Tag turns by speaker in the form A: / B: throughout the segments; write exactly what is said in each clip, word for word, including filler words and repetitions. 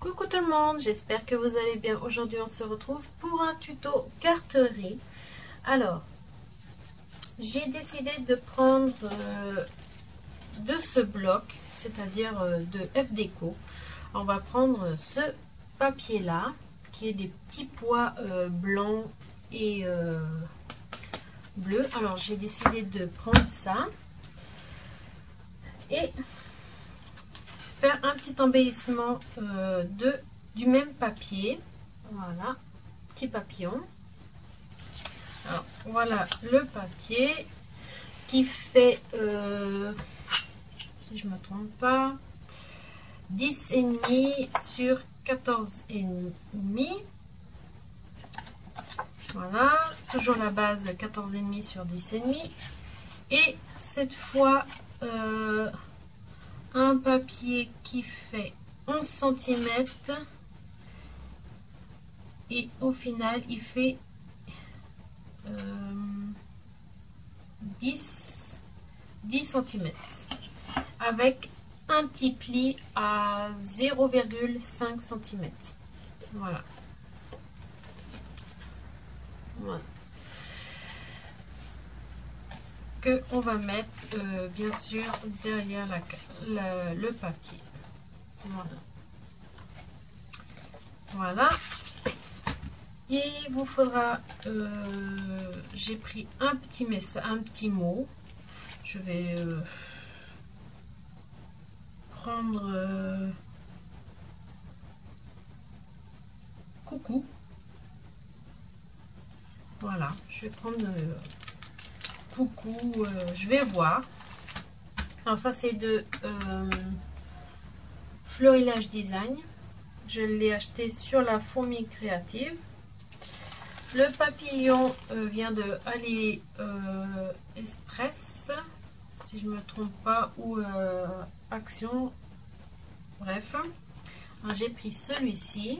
A: Coucou tout le monde, j'espère que vous allez bien. Aujourd'hui on se retrouve pour un tuto carterie. Alors, j'ai décidé de prendre euh, de ce bloc, c'est-à-dire euh, de F Déco. On va prendre ce papier là, qui est des petits pois euh, blancs et euh, bleus. Alors j'ai décidé de prendre ça et faire un petit embellissement euh, de du même papier. Voilà, petit papillon. Alors voilà le papier qui fait euh, si je me trompe pas dix et demi sur quatorze et demi. Voilà, toujours la base quatorze et demi sur dix et demi, et cette fois euh, un papier qui fait onze centimètres et au final il fait euh, dix centimètres avec un petit pli à zéro virgule cinq centimètres. Voilà. Voilà. Que on va mettre euh, bien sûr derrière la, la, le papier. Voilà. Voilà. Et il vous faudra, euh, j'ai pris un petit message, un petit mot. Je vais euh, prendre euh, coucou. Voilà, je vais prendre euh, coucou, euh, je vais voir. Alors ça c'est de euh, Florilège Design. Je l'ai acheté sur la Fourmi Créative. Le papillon euh, vient de Ali euh, Express, si je me trompe pas, ou euh, Action. Bref, j'ai pris celui-ci.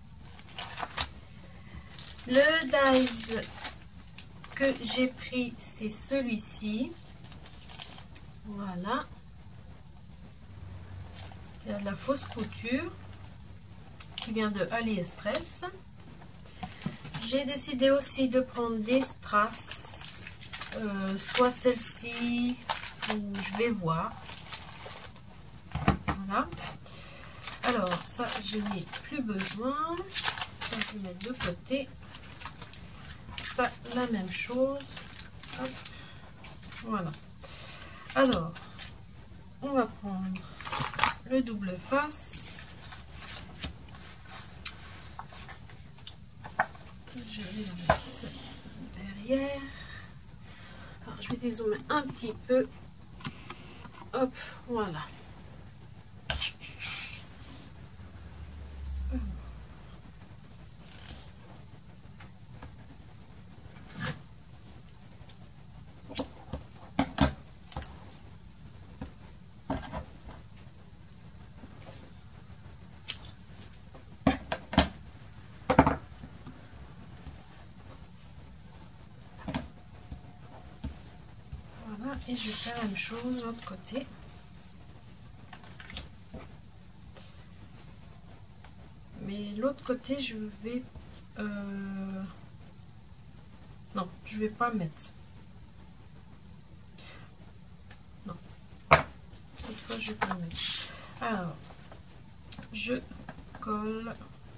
A: Le dies que j'ai pris, c'est celui-ci. Voilà. Il y a de la fausse couture qui vient de AliExpress. J'ai décidé aussi de prendre des strass, euh, soit celle-ci, ou je vais voir. Voilà. Alors, ça, je n'ai plus besoin. Ça, je vais mettre de côté. Ça, la même chose. Hop. Voilà. Alors, on va prendre le double face. Je vais la mettre derrière. Alors, je vais dézoomer un petit peu. Hop, voilà. Et je vais faire la même chose de l'autre côté. Mais l'autre côté, je vais... Euh... Non, je vais pas mettre. Non. Cette fois, je vais pas mettre. Alors, je colle.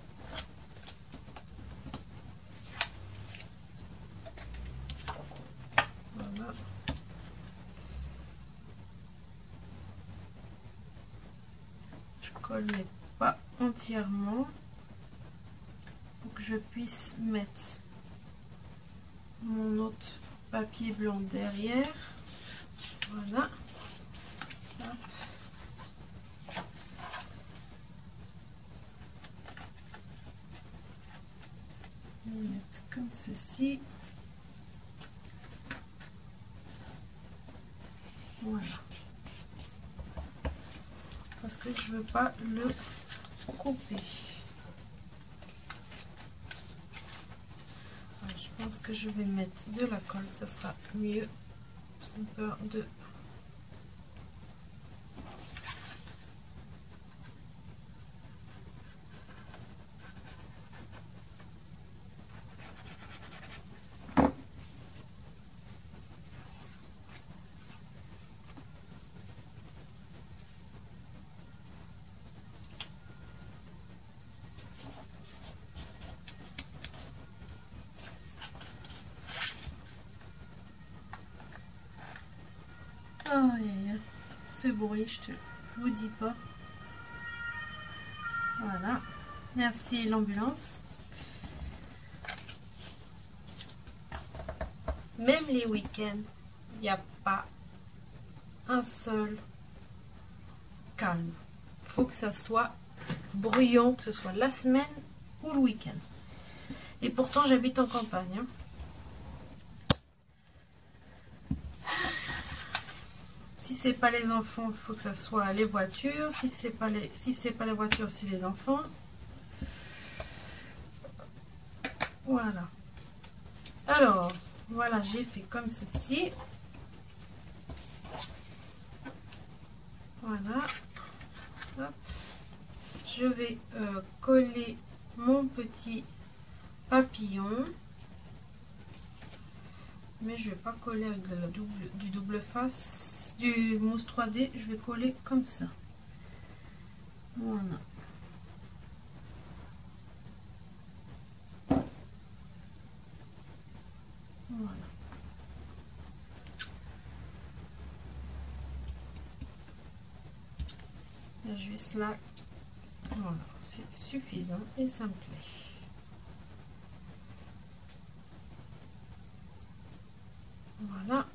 A: Voilà. Colle mais pas entièrement pour que je puisse mettre mon autre papier blanc derrière. Voilà. Hop. Je vais mettre comme ceci. Voilà. Parce que je veux pas le couper. Alors, je pense que je vais mettre de la colle, ça sera mieux, sans peur de ce bruit, je te je vous dis pas. Voilà. Merci l'ambulance. Même les week-ends, il n'y a pas un seul calme. Il faut que ça soit bruyant, que ce soit la semaine ou le week-end. Et pourtant, j'habite en campagne. Hein. Si c'est pas les enfants, il faut que ça soit les voitures. Si c'est pas les, si c'est pas les voitures, c'est les enfants. Voilà. Alors, voilà, j'ai fait comme ceci. Voilà. Hop. Je vais euh, coller mon petit papillon. Mais je vais pas coller avec de la double, du double face, du mousse trois D. Je vais coller comme ça. Voilà. Voilà. Et juste là. Voilà. C'est suffisant et ça me plaît. Voilà.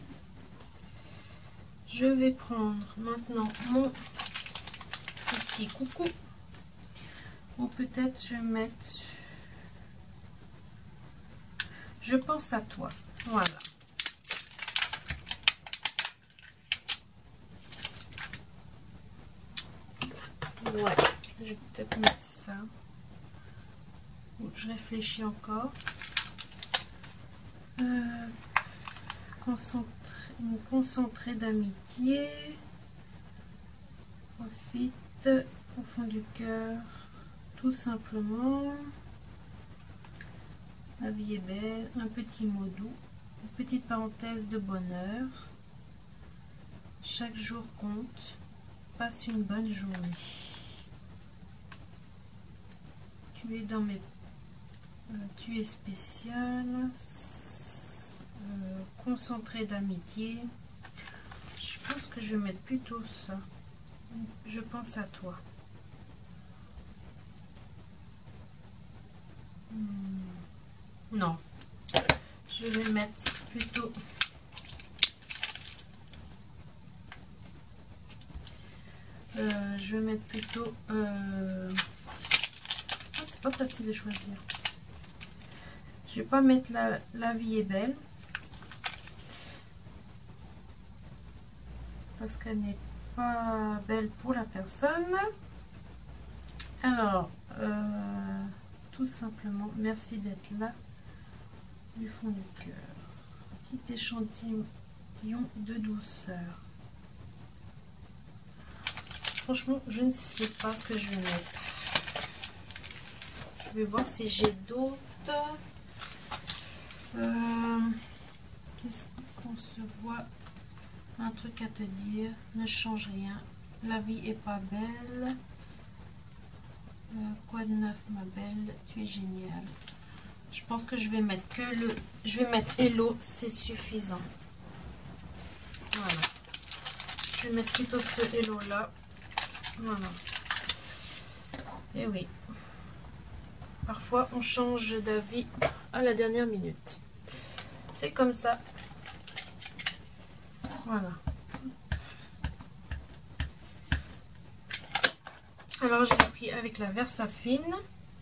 A: Je vais prendre maintenant mon petit coucou. Ou peut-être je vais mettre... Je pense à toi. Voilà. Ouais. Je vais peut-être mettre ça. Je réfléchis encore. Euh, concentré, une concentrée d'amitié. Profite au fond du cœur. Tout simplement. La vie est belle. Un petit mot doux. Une petite parenthèse de bonheur. Chaque jour compte. Passe une bonne journée. Tu es dans mes... Euh, tu es spécial. Euh, concentré d'amitié. Je pense que je vais mettre plutôt ça. Je pense à toi. Hmm. Non. Je vais mettre plutôt... Euh, je vais mettre plutôt... Euh... Ah, c'est pas facile de choisir. Je vais pas mettre la, la vie est belle. Parce qu'elle n'est pas belle pour la personne. Alors, euh, tout simplement, merci d'être là du fond du cœur. Petit échantillon de douceur. Franchement, je ne sais pas ce que je vais mettre. Je vais voir si j'ai d'autres. Euh, Qu'est-ce qu'on se voit? Un truc à te dire. Ne change rien. La vie est pas belle. Euh, quoi de neuf, ma belle? Tu es géniale. Je pense que je vais mettre que le... Je vais mettre hello, c'est suffisant. Voilà. Je vais mettre plutôt ce hello là. Voilà. Et oui. Parfois, on change d'avis à la dernière minute. C'est comme ça. Voilà. Alors, j'ai pris avec la Versafine.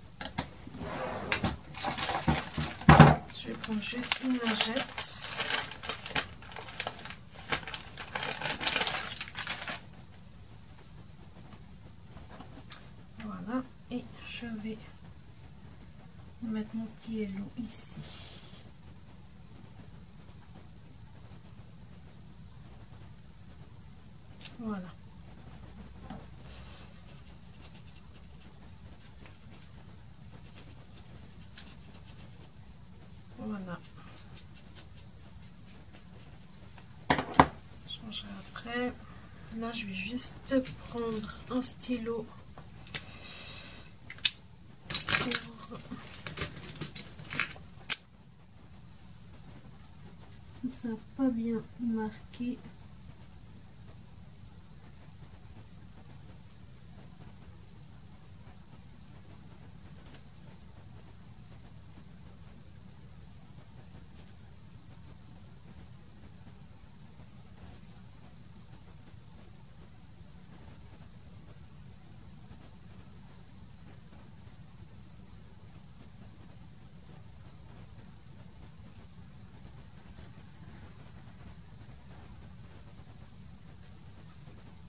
A: Je vais prendre juste une lingette. Voilà. Et je vais mettre mon petit hello ici. Voilà. Voilà. Je changerai après. Là, je vais juste prendre un stylo pour... Si ça n'a pas bien marqué.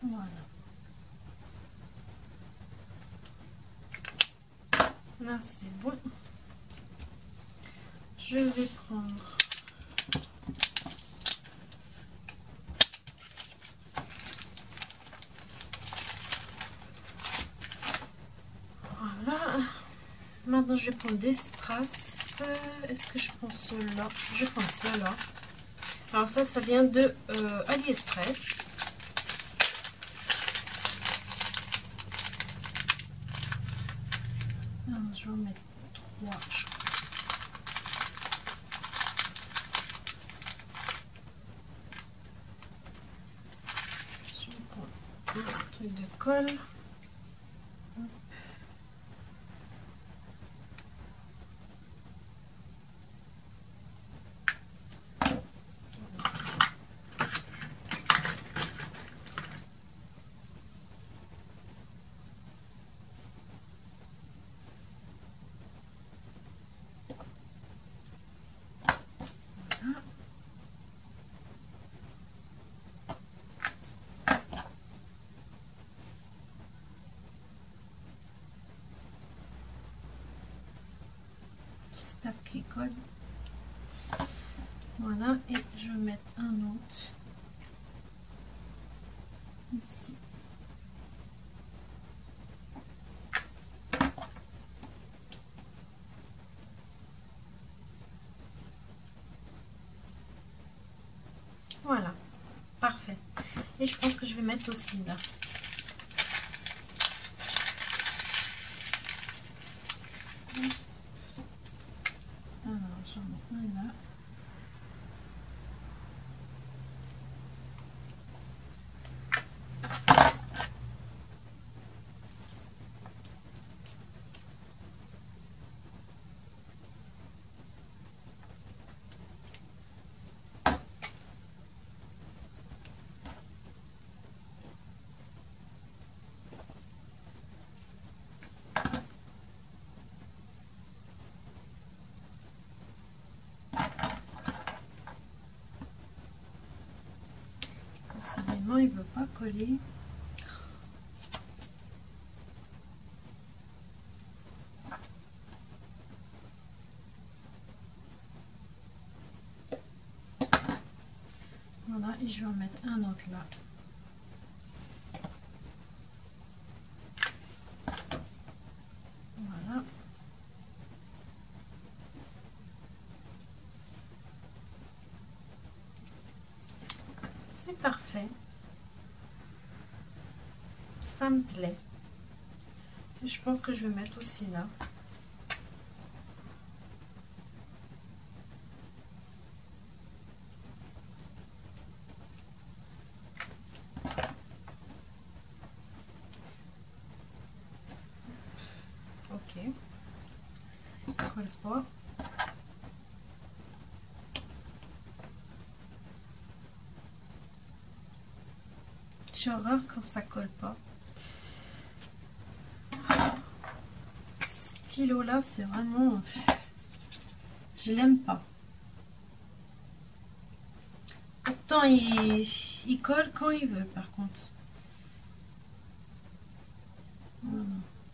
A: Voilà. Là, c'est bon. Je vais prendre voilà. Maintenant, je vais prendre des strass. Est-ce que je prends ceux-là? Je prends ceux-là. Alors ça, ça vient de euh, AliExpress. Alors, je vais en mettre trois. Je vais prendre un truc de colle. J'espère qu'il colle. Voilà, et je vais mettre un autre ici. Voilà, parfait. Et je pense que je vais mettre aussi là. Alors, j'en mets un là. Décidément, il veut pas coller. Voilà, et je vais en mettre un autre là. Voilà. C'est parfait. Ça me plaît. Et je pense que je vais mettre aussi là. Ok. Il colle pas. J'ai horreur quand ça colle pas. Ce stylo là, c'est vraiment... Je l'aime pas. Pourtant, il, il colle quand il veut, par contre. Voilà.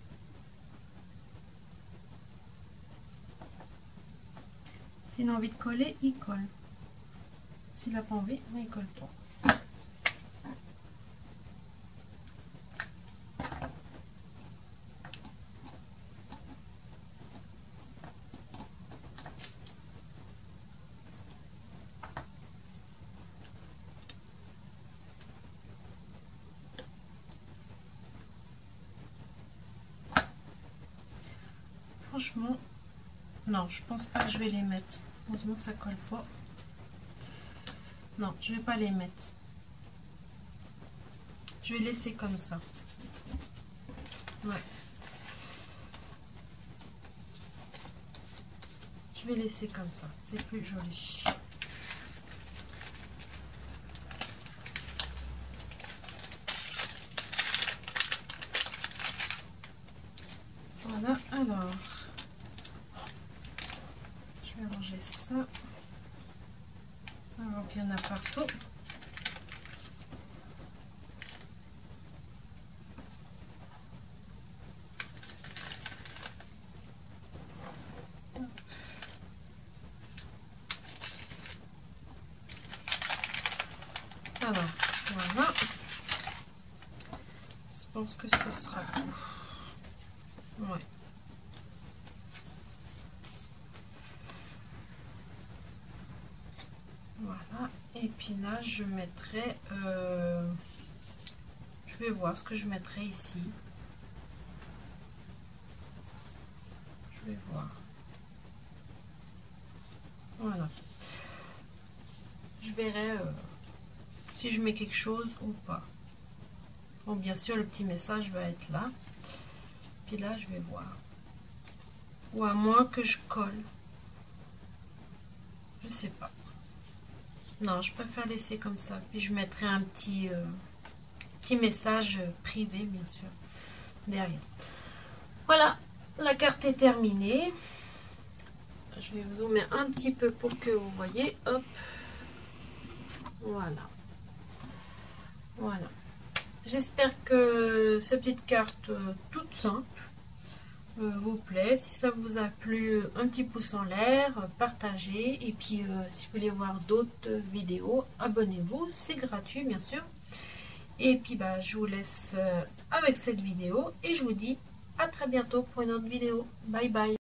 A: S'il a envie de coller, il colle. S'il n'a pas envie, mais il colle pas. Franchement, non, je pense pas que je vais les mettre. Heureusement que ça colle pas. Non, je vais pas les mettre. Je vais laisser comme ça. Ouais. Je vais laisser comme ça. C'est plus joli. Voilà, alors. Je vais ranger ça. Alors qu'il y en a partout. pense que ce sera tout. Ouais. Voilà. Et puis là, je mettrai... Euh, je vais voir ce que je mettrai ici. Je vais voir. Voilà. Je verrai euh, si je mets quelque chose ou pas. Bon, bien sûr, le petit message va être là. Puis là, je vais voir. Ou à moins que je colle. Je sais pas. Non, je préfère laisser comme ça. Puis je mettrai un petit, euh, petit message privé, bien sûr, derrière. Voilà, la carte est terminée. Je vais vous zoomer un petit peu pour que vous voyez. Hop. Voilà. Voilà. J'espère que cette petite carte euh, toute simple euh, vous plaît. Si ça vous a plu, un petit pouce en l'air, partagez. Et puis, euh, si vous voulez voir d'autres vidéos, abonnez-vous. C'est gratuit, bien sûr. Et puis, bah, je vous laisse euh, avec cette vidéo. Et je vous dis à très bientôt pour une autre vidéo. Bye bye.